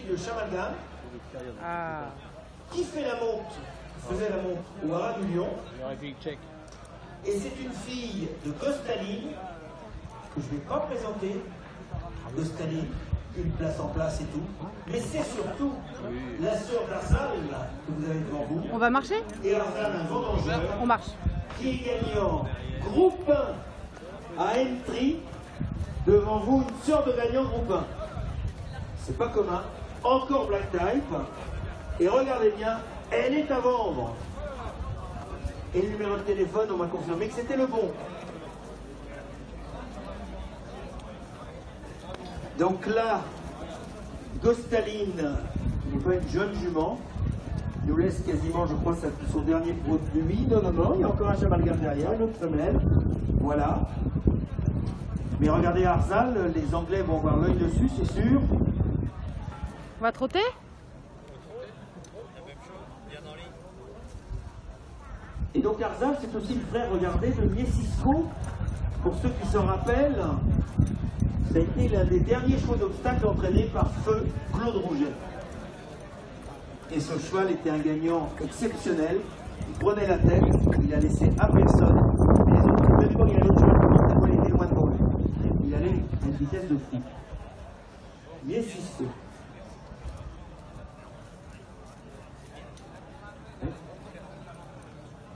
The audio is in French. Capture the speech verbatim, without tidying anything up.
de Chamalgam. Ah. Qui fait la monte, faisait la monte au Haras du Lion. Et c'est une fille de Gostaline, que je ne vais pas présenter. Gostaline, une place en place et tout. Mais c'est surtout la sœur d'Arzal, que vous avez devant vous. On va marcher? Et Arzal, un vendangeur. On marche. Qui est gagnant groupe un à Entry. Devant vous, une sœur de gagnant groupe un. C'est pas commun. Encore Black Type. Et regardez bien, elle est à vendre. Et le numéro de téléphone, on m'a confirmé que c'était le bon. Donc là, Gostaline, qui n'est pas une jeune jument, nous laisse quasiment, je crois, son dernier produit. Non, non, non, il y a encore un Chamalgam derrière, une autre femelle. Voilà. Mais regardez Arzal, les Anglais vont avoir l'œil dessus, c'est sûr. On va trotter? Et donc Arzal, c'est aussi le frère, regardez, de Miesisco. Pour ceux qui s'en rappellent, ça a été l'un des derniers chevaux d'obstacle entraînés par feu Claude Rouget. Et ce cheval était un gagnant exceptionnel. Il prenait la tête, il a laissé à personne. Et les autres, même quand il y a l'autre cheval, il était loin de lui. Il allait à une vitesse de fou. Miesisco.